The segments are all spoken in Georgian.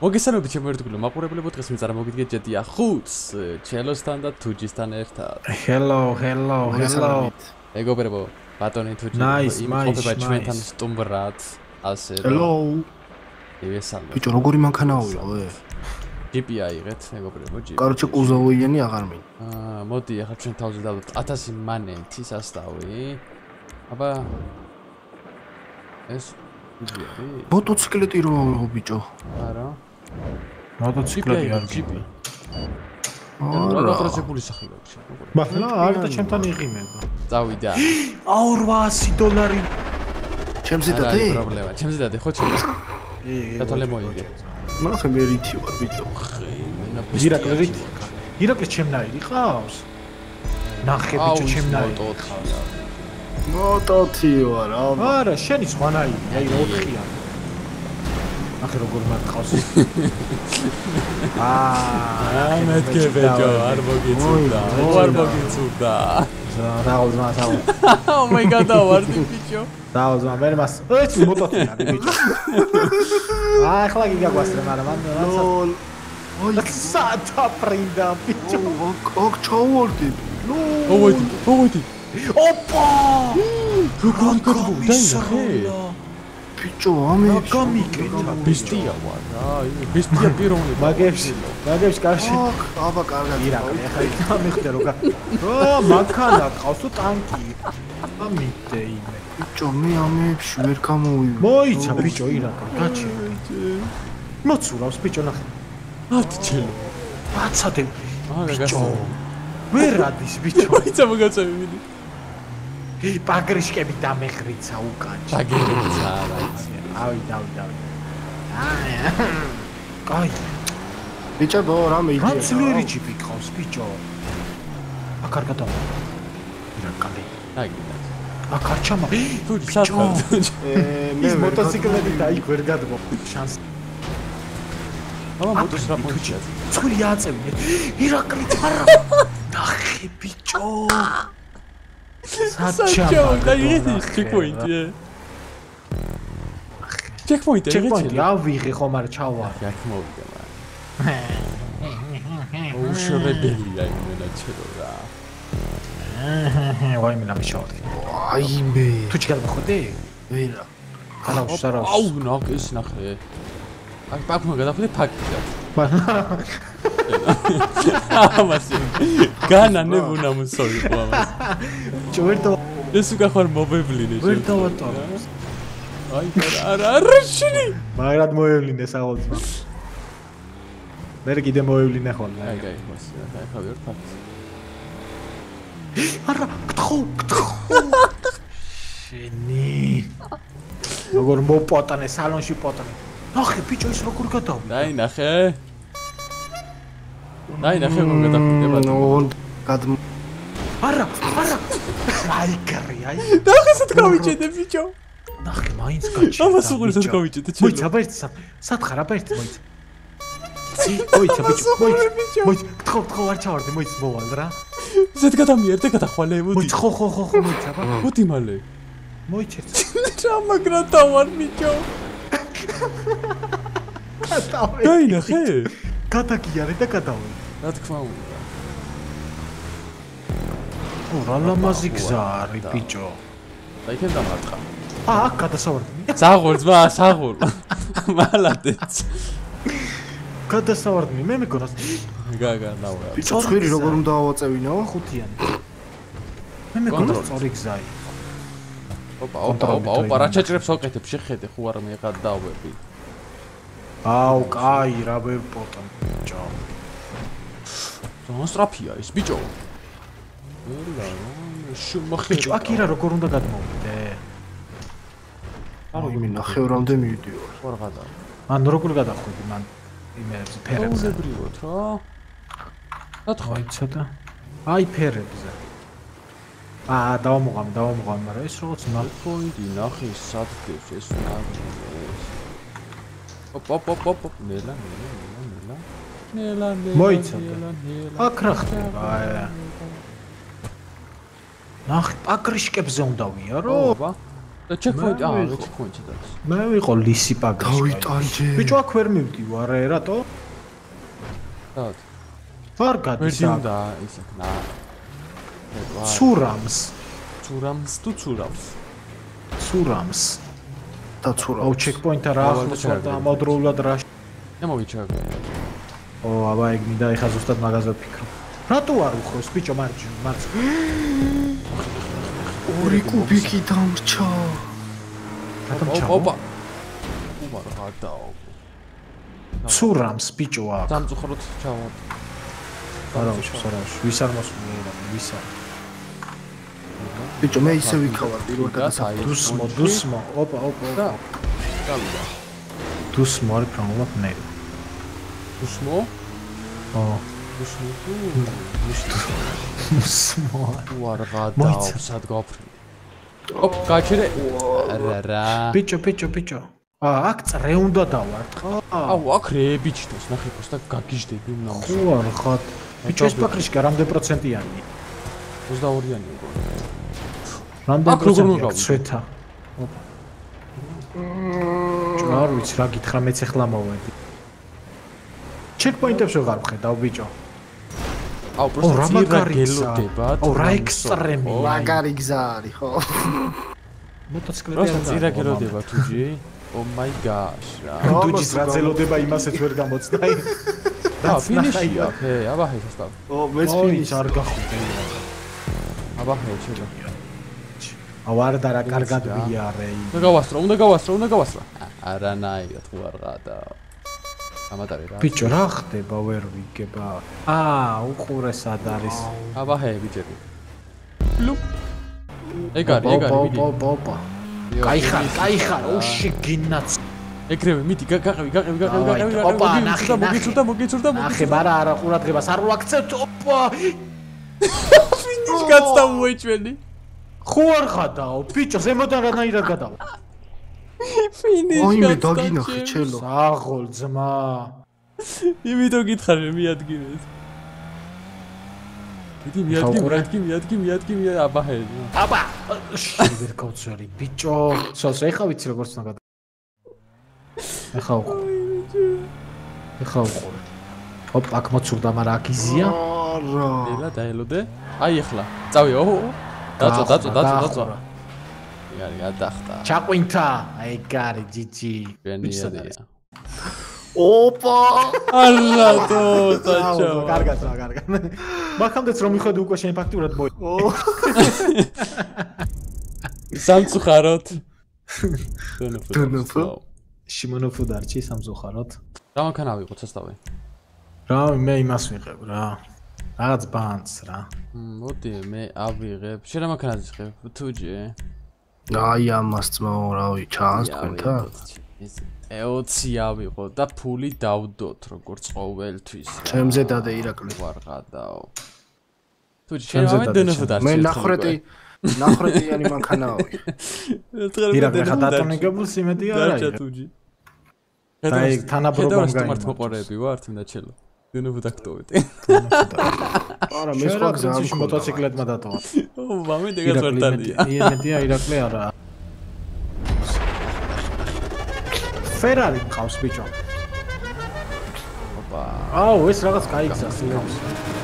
მოგესალმებით ჩემო ერთგულო მაყურებლებო დღეს მიწარმოგიდგეთ ჯეტია 5-ს ჩელოსთან და თუჯისთან ერთად. Hello. მეგობრებო, ბატონი თუჯი იმყოფება ჩვენთან სტუმრად, ასე რომ Hello. ევესალმე. ბიჭო, როგორი მანქანაოია, ვე? ჯიპი აიღეთ, მეგობრებო, ჯიპი. კაროჩე კუზოვოიანი აღარ მინდა. მოდი, ახლა ჩვენ თავზე დავდოთ 1000 მანენტი სასტავი. აბა ეს ვიდეო. მოტოციკლეტი რო ბიჭო. არა. მოტოციკლები არ ჯიპი. არა. გადახრესებული სახელებში. მაგრამ არ და ჩემთან იყინება. წავიდა. $200. ჩემზე დადე? არა პრობლემა. ჩემზე დადე, ხო ჩემზე. კათოლე მოიგე. ნახე მე რითი ვარ ბიჭო. ირაკლი ჩემნაირი ყავს? ნახე ბიჭო ჩემნაირი ყავს. მოტოთი ვარ, აბა. არა, შენი სხვანაირი, აი 4-ია. ნახე როგორ მარტყავს. მეთქე ბიჭო, არ მოგიწურდა. არ მოგიწურდა. დაუძმა. Oh my god, დავარდი ბიჭო. დაუძმა, მე მას. ეს მოტოციკლი ბიჭო. ახლა გიგაგვასწრე, მაგრამ ლოლ. აი სათა პრინდა ბიჭო. ოქ ჩაუვარდი. ოვოდი. ოპა! როგორ გადმოვიდა? ბიჭო, ამე გამიკეთა. ბესტია ვარ რა, ბესტია პიროვნება. მაგებს კარში. აბა კარგად. ირაკლი, ახლა გამიხდა როგორ. მანქანა ყავს თუ ტანკი. ამიტე იმე. ბიჭო, მე ამეებში ვერ გამოვივი. მოიცა ბიჭო ირაკლი, გაჩი. მოცურავს ბიჭო ნახე. ათჩელო. აცადე. გასა. ვერ ადის ბიჭო. მოიცა მოგაწევინი. პაგრიშკები დამეხრიცა უკანჩ. პაგრიშკა რა იცი. დავი. კაი. ბიჭო, რამე იდეა. განცლიერი ჯიპი ყავს ბიჭო. აქ არ გადავა. ირაკლი. აგიდა. აქ არ ჩამა. თუჯი საერთოდ. მე ის მოტოციკლები და იქ ვერ გადმო. შანსი. აბა მოტოს რა პონჩია. წვილი აწევნე. ირაკლი არა. ნახე ბიჭო. საჩო, დაიღეთი ჩეკპოინტი. ჩეკპოინტი ავიღე ხომ არ ჩავარ. აქ მოვიდა მაგრამ. უშრებელია იმენა ჩელო რა. ვაი მე ნამშავდი. აი მე. თუ ჩიგალბახოდი? ვერა. სარავს. აუ ნახეს ნახე. აქ პაკმა გადახვიდე ფაქტია. ამასი. განანე ვუნამსოი ყავას. ჯერტო. ეს უკა ხარ მოვევლინე. ვერ დავატოვე. აი არა შენი. მაგრამ მოევლინე საოცრად. მე კიდე მოევლინე ხოლმე. აი ხოს. აი ხავი ვარ ფაქტ. არა, გთხო. შენი. როგორ მოპოტანე სალონში პოტანე. ნახე ბიჭო ის როგორ გადავიდა. დაინახე როგორ გადახვიდე ბატონო. არა. აი გარი აი. ნახე სად გავიჭედე ბიჭო. ნახე მაინც გაჩი. ამას უყურე სად გავიჭედე ჩელო. მოიცა ბერტ სათხარ აბერტ მოიცა. მოიცა ბიჭო. გთხო არ ჩავარდი მოიცა მოვალ რა. ზედ გადამიერთე გადახვალე მოდი. მოიცა ხო მოიცა ბა. მოდი მალე. მოიცა. რა მაგრა დავარ ბიჭო. დაინახე? გადაგიარე და გადავე. რა თქმა უნდა. რა ლამაზი გზა არის ბიჭო. დაიქენ დამარტყა. აქ გადასავარდი. საღურ. მალადეც. გადასავარდი მე მეკონას. გაგანავრა. ბიჭო, ხვირი როგორ უნდა ავაწევინო? ხუთიანი. მე მეკონას სწორი გზაა. ოპა, რა ჩაჭრებს ვაკეთებ, შეხედე ხო არ მე გადავები. აუ, კაი, რა ვერ პოტონ, ბიჭო. მოსტრაფია ის, ბიჭო. ბიჭო, აკირა როგორ უნდა გადმოვიდე? აი მე ნახევრამდე მივიდივარ. ვარ გადავ. ან როგორ გადახვიდი მან იმერებზე ფერებზე? აუზებრივად რა. რა თქვა? მოიცა და აი ფერებზე. დავამოღამ, მაგრამ ეს როგორც პოინტი ნახე სადგეს ეს ნაგებს. ოპ. ნელა. მოიცა. აქ რა ხდება? აი. ნახე, პაგრიშკებზე უნდა ვიარო. აბა. checkpoint, checkpoint და. მე ვიყო ლისი პაგაში. დავიტანჯე. ბიჭო აქ ვერ მივდივარ, რატო? Დავთ. ვარ გადის აქ. და ის აქ ნა. ცურამს. ცურამს თუ ცურავს. ცურამს. დაცურა. აუ ჩეკპოინტა რა ახლოს ვარ და ამავდროულად რა. მოვიჩაგე. ო, აბა ეგ მინდა ეხა ზუსტად მაგაზე ვფიქრო. რატო არ უხროს ბიჭო მარჯი? ორი კუბიკი დამრჩა. რატომ ჩავა? ოპა. უმარ გადაო. ცურამს ბიჭო აქ. დამწუხროთ ჩავა. არავის, ვის არ მოსულა, ვის არ. ბიჭო მე ისე ვიქავარ პირველ გადასახადს. დუსმო, ოპა. გავიდა. დუსმო არის ფრანგულად ნელი. დუსმო? ო, დუსმო. უარ გადაო, სად გავფრინე. ოპ, გაჩერე. რა. ბიჭო. აქ წრე უნდა დავარ. აუ, აქ რეებიჩდოს, ნახე ფოს და გაგიჟდები უნდა. ხო არ ხარ. ბიჭო ეს პაკრიშკა რამდენი პროცენტიანია? 22-იანი უკვე. რამდენი აქ როგორ პროცენტია მოგავიდე? ცვეთა? ოპა. არ ვიცი რა გითხრა მეც ახლა მოვედი. ჩეკპოინტებს ვეღარ ვხედავ ბიჭო. აუ, პროსტა ძირა გელოდება. აუ, რა ექსტრემია. მაგარი გზა არის ხო? მოტოციკლები პროსტა ძირა გელოდება თუჯი. Oh my gosh. თუჯის რა ძელოდება იმასაც ვერ გამოცდა. და ფინიშია, აბა ჰესტა. ო, მეც ფინიში არ გახვიდე. აბა ჰეჩება. აუ არ და რა კარგად ვიარე. უნდა გავასწრო. არანაირად ხო არ გადა. ამატარი რა. ბიჭო რა ხდება ვერ ვიგება. უყურე სად არის. აბა ჰე ბიჭები. ლუ. ეგ არის მიდი. ოპა. კაიხარ, ოში გინაც. ეგრევე მიდი, გაყევი. ოპა, ნახე. მოგიცურდა. ნახე, არა ყურადღებას არ ვაქცევთ. ოპა. ფინიშ გაცდა მოიჩვენი. ხო არ ხადაო, ბიჭო, ზემოდან რანაირად გადავა. ფინიშ გაცდა. ოიმე დაგინახე ჩელო. საღოლ ძმა. იმიტომ გითხარი მიადგინეთ. მიადგი, აბა ჰე. აბა, ვერ გავწვერი, ბიჭო. სოს ეხა ვიცი როგორც უნდა გადა. ეხა უყურე. ოპ, აქ მოცურდა, მაგრამ აქ იზია. არა. ელა დაელოდე. აი ეხლა. წავიო. დაწვა. იარი გადახტა. ჩაყვინთა. აი კარი, ჯიჯი. ბენია. ოპა. ალლატო, ტაჩო. კარგად. მაგამდეც რომ მიხვედი უკვე შენ ფაქტურად მოი. სამწუხაროდ. დუნუფო. შიმონოფო დარჩი სამწუხაროდ. რა მანქანა ავიღოთ სასტავი? რა მე იმას ვიღებ რა. რაღაც ბანს რა. მოდი მე ავიღებ. შენ რა მანქანას ვიღებ? თუჯი. აი ამას ძმაო, რავი, ჩანს თქვენთან? ეოცი ავიღო და ფული დავდოთ როგორც ყოველთვის. ჩემზე დადე ირაკლი. ვარ გადაო. თუჯი შენ ამე დუნუფო დარჩი. მე ნახრეტიანი მანქანაა. ირაკლი ხა დატონიგებულს იმედი არა. დარჩა თუჯი. დაი თანაბრობამ გაიმართ მოყარები ვართ და ჩელო. დუნუფო დაქტოვეთ. არა, მე სხვა გზა არის მოტოციკლებმა დატოვა. ო, მამე დეგაც ვარტალია. იმედია ირაკლი არა. ფერარი ყავს ბიჭო. ოპა. აუ, ეს რაღაც кай გზას ყავს.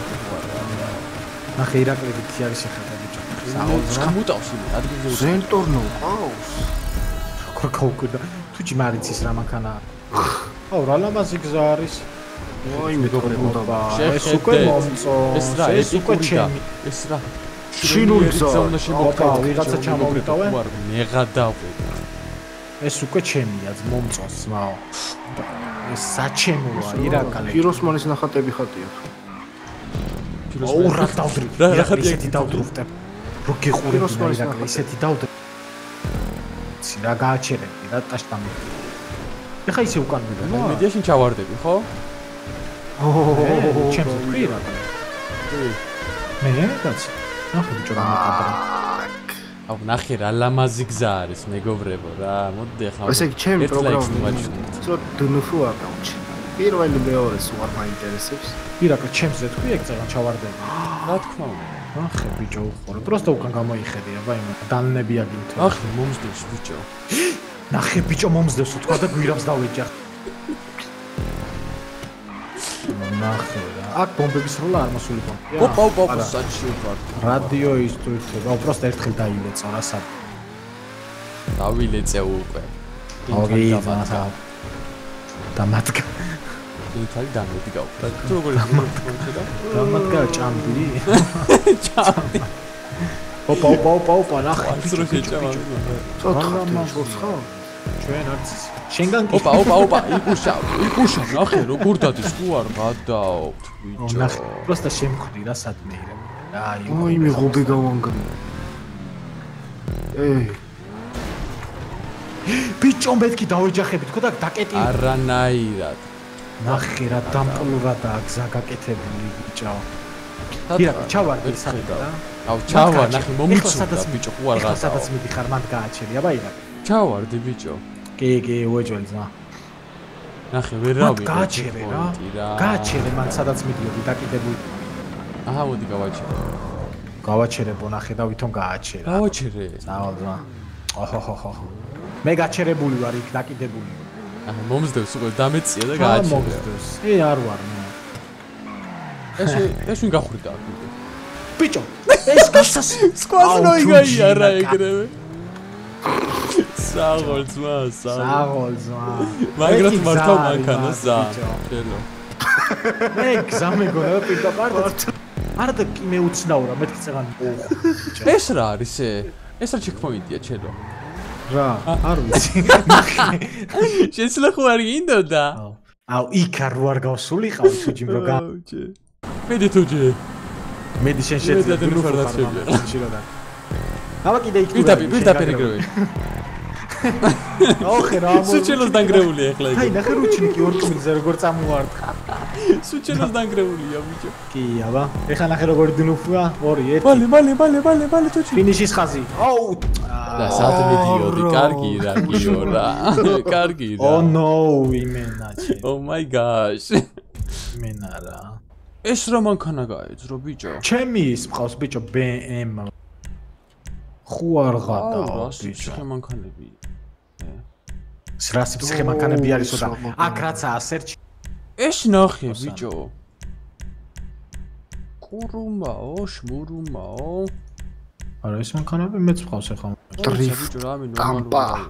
ნახე ირაკლი ვიცი არის შეხედა ბიჭო. გამუტავს იმ ადგილზე. ზენტორნო ყავს. როგორ გავკვირდა. თუჯი მარიცის რა მანქანა. აუ, რა ლამაზი გზა არის. ой, მეგობრებო, ეს უკვე მომწო. ეს უკვე ჩემი. ეს რა? შინური გზა. ოპა, ვიღაცა ჩამოვიტოვე. მეღადავე. ეს უკვე ჩემია, მომწონს ძმაო. ეს საჩემოა, ირაკლი. ფიროსმანის ნახატები ხატია. აუ, რა დავდრი. რა ხატი ესეთი დავდრუფტე. რო გიყურებ ირაკლი, ესეთი დავდრი. რა გააჩერები, რა ტაშტამი. ეხა ისე უკან მიდო. მედიაში ჩავარდები, ხო? ჩემს თქვი ირაკლი. მე კაცი. ნახე ბიჭო რა მოკადრე. აუ ნახე რა ლამაზი გზა არის მეგობრებო რა მოდი ახლა ესე იგი ჩემი პროგრამა ცოტა დუნუფო აკაუნტი პირველი მეორე სულ არ მაინტერესებს. ირაკლი ჩემზე თქვი ეგ წაღან ჩავარდები. რა თქმა უნდა. ახე ბიჭო უხორო. просто უკან გამოიხედი აბა იმ დანებია გინთო. ახი მომსდევს ბიჭო. ნახე ბიჭო მომსდევს თქვა და გვირაბს დავეჯახ. ნახე რა. აქ ბომბების როლა არ მოსული ბომბია. ოპა საჩი ვარ. რადიო ის თუ ირთვება, უბრალოდ ერთხელ დაილეწო რა სად. დავილეწე უკვე. დამატკა. ითალი დამედგა უკვე. თუ როგორი მოხდა? დამატკა ჭამდი. ჭამდი. ოპა, ნახე. ის რო შეჭამა. ცოტა მოგს ხო? ჩვენ არც შენგან ოპა, იკუშა, ნახე როგორ დადის, თუ არ გადაავთ, ბიჭო. ნახე, просто შემხვდი რა სადმე ირა. აი მიღობი გავანგრე. ბიჭო მეთქი დავეჯახები თქო და დაკეტი. არანაირად. ნახე რა დამპლურადა გზა გაკეთებული ბიჭო. ირაკლი ჩავარდი საერთოდ რა. აუ ჩავა, ნახე მომიწოდა ბიჭო, ხო არ გადაავ. სადაც მიდიხარ მანდ გააჩერი, აბა ირაკლი. ჩავარდი ბიჭო. კი, უეჯველი ძმა. ნახე ვერავი. გააჩერე რა. გააჩერე მან სადაც მიდიოდი დაკიდებული. აჰა, მოდი გავაჩერე. გავაჩერებო ნახე და ვითომ გააჩერე. გავაჩერე. ზავალ ძმა. ოჰოჰოჰო. მე გაჩერებული ვარ იქ დაკიდებული. აჰა, მომსდევს უკვე დამეწია და გააჩერე. მომსდევს. არ ვარ მე. ეს ვინ გახვიდა აქ? ბიჭო, ეს გასას სკვას როიგაია ეგრევე. საღოლ ძმა. მაგრამ მართავ მანქანას ზა. ჩელო. მე გზამეგონა პირდაპირ. არა და კი მე უცნაო რა, მეთქი წეღან. ეს რა არის ეს რა ჩეკპოინტია ჩელო? რა, არ ვიცი. შეიძლება ხო არ გინდოდა? აუ, იქ არ გავსულიყავ თუჯიმ რო გა. მედი თუჯი. მედი შენ შეძლებ და აბა კიდე იქ პირდაპირ ეგრევე. ოხე რა მო სუჩელოს დანგრეულია ახლა ეგ. აი ნახე რუჩნიკი ორკმილზე როგორ წამოვარდა. სუჩელოს დანგრეულია ბიჭო. კი აბა ეხლა ნახე როგორ დნუფია 2 1 მალე თუჯი. ფინიშის ხაზი. აუ და საათი მიდიოდი, კარგი რა გიო რა. კარგი რა. Oh no, იმენაჩი. Oh my gosh. მენა რა. ეს რა მანქანა გაეძრო ბიჭო? ჩემი ის მყავს ბიჭო BM. ხო არ გადაო ბიჭო. რა მანქანები? სრასი ფსიხე მანქანები არისო და აქ რაცაა სერჩი. ეს ნახე ბიჭო. კურუმაო, შმურუმაო. არა ეს მანქანები მეც მყავს ახლა. ბიჭო რა მე ნორმალურია.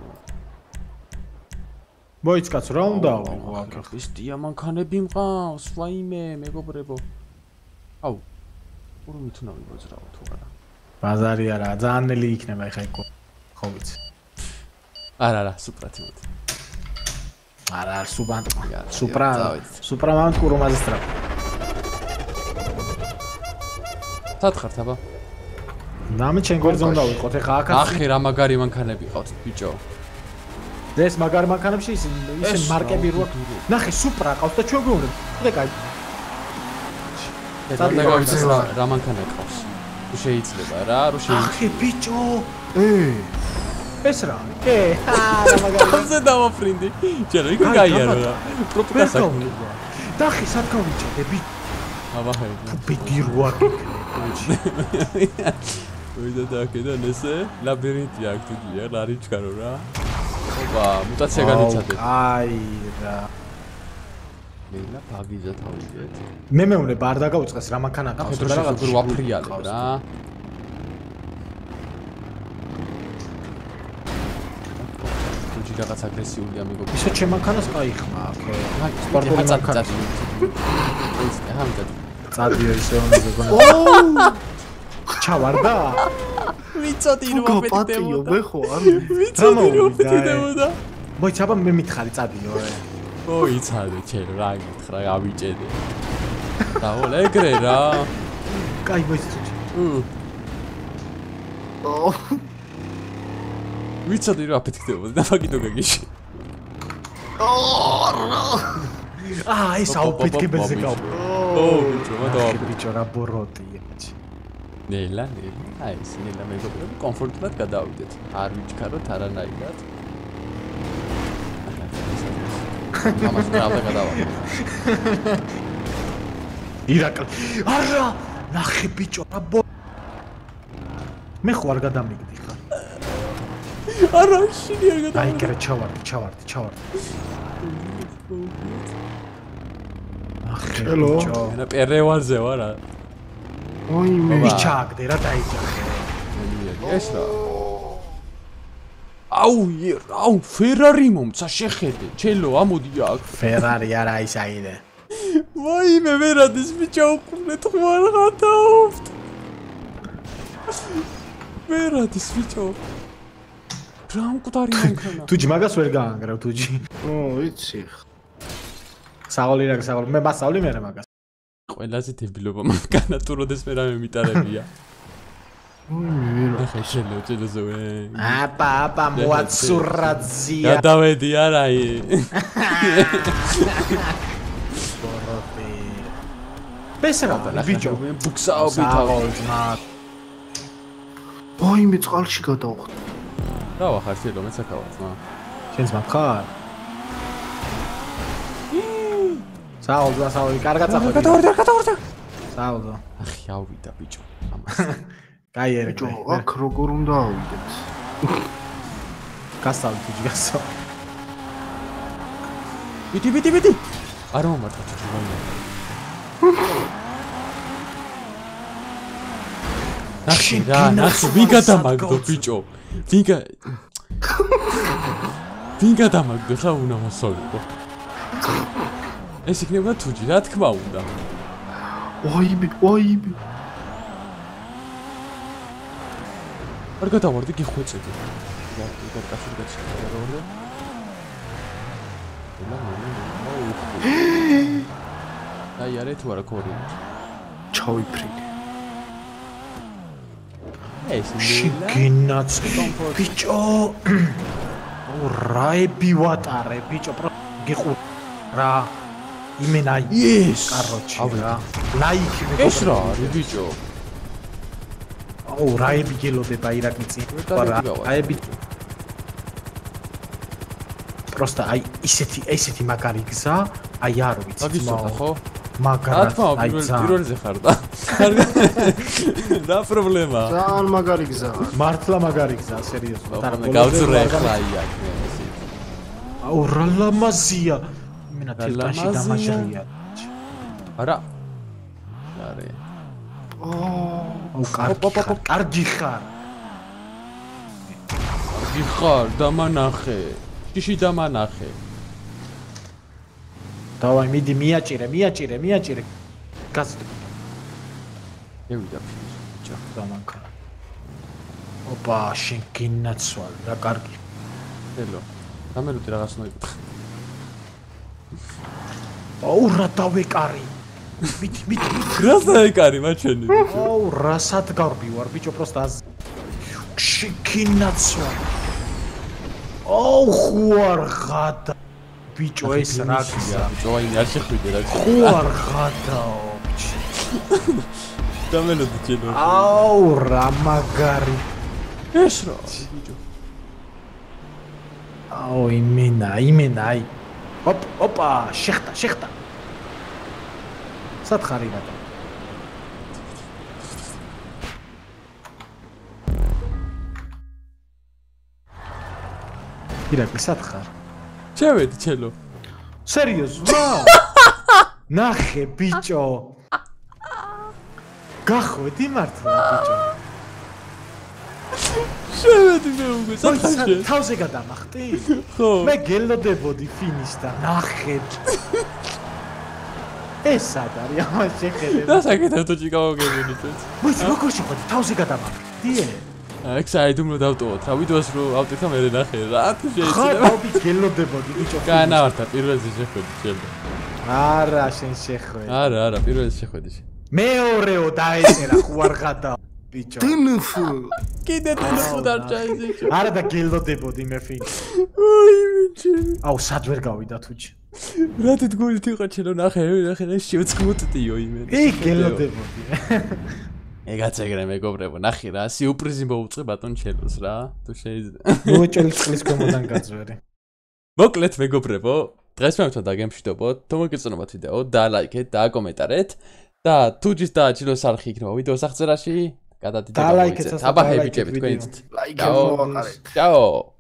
მოიცკაც რა უნდა ავიღო აქ? ის დია მანქანები მყავს, ვაიმე, მეგობრებო. აუ. კურუმით უნდა ვიბოძრაო თუ არა. ბაზარი არა, ძალიან ნელი იქნება ეხა იქ. ხო ვიცი. არა, სუპრათი მოდი. არა, სუპრა მან კურუმაზე სტრაფ. სათხართ აბა. ნამე ჩემ გვერდზე უნდა ვიყოთ ეხა აქ. ახი რა მაგარი მანქანები ყავთ ბიჭო. ეს მაგარი მანქანებში ისე მარკები რო აქვს. ნახე სუპრა ყავს და ჩვენ გვეუბნებ. და კაი. რა მანქანა ყავს? თუ შეიძლება რა, რო შეიძლება. ახი ბიჭო. ეს რა? რა მაგარი. ზე დავაფრინდი. ჯერო იქ გაიარო რა. პროპკასა. დახი სად გავიჭედები? აბა ჰე. ბიდი რო აქ. ვიდა და აქედან ესე ლაბირინთი აქ თუჯია, ლარიჩკარო რა. ოპა, მუტაცია განიცადეთ. აი რა. მელა პაგიზა თავიდეთ. მე მეუბნება არ დაგაუწყეს რა მანქანა ყავს და რაღაც რო ვაფრიალებ რა. თუჯი რაღაც აგრესიულია მეგობრო. ისე ჩემ მანქანას გაიხმა აქ. აი, სპორტული მანქანა. ეს ამდა. წადიო ისე უნდა გონა. ჩავარდა? ვიცოდი რომ გაპატიო მე ხო არ ვიცოდი რომ ფიტდებოდა. მოიცა აბა მე მითხარი წადიო. ოიცადე ჩელო რა გითხრა გავიჭედე. დავალ ეგრე რა. კაი მოიცი. ვიცოდი რომ აფეთქდებოდა და მაგიტო გაგიში. ეს აუფეთქებელზე გავა. ბიჭო, მოდი ბიჭო რა ბოროტია. ნელა, აი ეს ნელა მეგობრებო, კომფორტულად გადავიდეთ. არ ვიჩქაროთ არანაირად. ამას უნდა ალდა გადავა. ირაკლი. არა, ნახე ბიჭო, რა მე ხო არ გადამიგდი ხა. არა, შენი არ გადავა. აი, კერე ჩავარდი. ახ, ჩელო. ენა პერევალზე ვარ. ოი მე. ჩააგდე რა დაიჯახე. ეს რა. აუ, ფერარი მომცა შეხედე. ჩელო, ამოდი აქ. ფერარი არა ის აიდე. ვაიმე, ვერადის ბიჭო, უყურეთ ხوار ხათაობთ. ვერადის ბიჭო. რა მკვდარი მანქანა. თუჯი მაგას ვერ გაანგრევ თუჯი. ვიცი. საოლი მე მასავლი მე მაგას. ყველაზე დებილობა მანქანა თუ როდეს მე რამე მიტარებია. ახლა შეიძლება აპა მოაცურაძია. გადავედი არა ი. ბესერა ბიჭო ბუქსაობი თავი. ოი მე წყალში გადავხდი. რა ვახარ შეიძლება მეცაკავად მა. შენს მაგხარ? საოლი, კარგად წახვედი. გადავარდა. საოლო. ახი ავიდა ბიჭო. ამას. გაიარე. ბიჭო, აქ როგორ უნდა ავიდეთ? გასავდი თუჯი გასავდი. ბიტი. არ მომართა თუჯი ვაიმე. ნახე, ვინ გადამაგდო ბიჭო? ვინ გადამაგდო ხა უნამასოლიყო. ეს იქნება თუჯი, რა თქმა უნდა. ოი მე. არ გადავარდი გიხვეწები. რა კაცი გადავარდა. აი არა თუ არა ქორი. ჩავიფრინე. ეს შიგინაც ბიჭო. რაები ვატარე ბიჭო, გიყურ რა. იმენაი. ეს კაროჩი რა. ლაიქი მე. ეს რა არის ბიჭო? აუ რაები გელოდება ირაკი წინ. რაები. პროსტა აი ისეთი მაგარი გზა, აი არ ვიცი. აგისოთა ხო? მაგრამ აი პირველზე ხარ და. რა პრობლემაა? ძალიან მაგარი გზაა. მართლა მაგარი გზაა, სერიოზულად. გავწრე ხა აი აქ. აუ რა ლამაზია. იმენა თელტანში დამაჟრია. არა. არე. აუ კარგი ხარ. კარგი ხარ, დამანახე. შიში დამანახე. დავაი მიდი მიაჭირე. გასწრე. ევიდა ბიჭო, დამანქა. ოპა, შენ გინაცვალ რა კარგი. ელო. გამერუტი რაღაც მოიკითხა. აუ რა დავეკარი. მიდი. რას დაეკარი მაჩვენი? აუ რასად გარბი ვარ ბიჭო პროსტა. შეგინაცვალ. აუ ხوار ღადა. ბიჭო ეს რა გზა. ბიჭო აი არ შეხვიდე რა. ხوار ღადაო ბიჭო. გამელოდი ჩენო. აუ რა მაგარი. ეს რა ბიჭო. აუ იმენა აი. ოპა, შეხტა. სათხარი გადა. ირაკლი სათხარ. შევედი ჩელო. სერიოზულად? ნახე ბიჭო. გახვედი მართლა ბიჭო. შევედი მე უკვე სათხარში. თავზე გადამახტი? ხო. მე გელოდებოდი ფინიშთან. ნახე. ეს სად არის ამას შეხედე? და საკეთებ თუ ჩიკავაგებინი წეც. მოიცა როგორ შეხვედი თავზე გადამახტი? აქ საერთოდ უნდა დავტოვოთ. რა ვიდეოს რო ავტირხა მე ნახე რა თუ ხა შეიძლება. დავი გელოდებოდი ბიჭო. განავარდა პირველზე შეხვედი ჩელო. არა შენ შეხვედი. არა, პირველზე შეხვედი. მეორეო დაეწერა ხوارღადა ბიჭო. ტინფ. კიდე ტელეფონ არ ჩაიზეჭო. არა და გელოდებოდი მე ფინ. ოი ბიჭო. აუ სად ვერ გავიდა თუჯი. რა თითქოს თიყა ჩელო ნახე რა შევწმუტდიო იმენ. იქ გელოდებოდი. ეგაცეგრე მეგობრებო, ნახე რა, სიურპრიზი მოუწე ბატონ ჩელოს რა, თუ შეიძლება. მოეჭელი წყლის გამოდან გაძვერი. მოკლედ მეგობრებო, დღეს მე თქვენ დაგემშვიდობოთ. თუ მოგეწონათ ვიდეო, დალაიქეთ, დააკომენტარეთ და თუ ჯის დააჩინოს არხი იქნება ვიდეოს აღწერაში, გადადიდე გამოიწეთ. აბა ჰეპი ჭები თქვენით. ლაიქი მოაყარეთ. Ciao.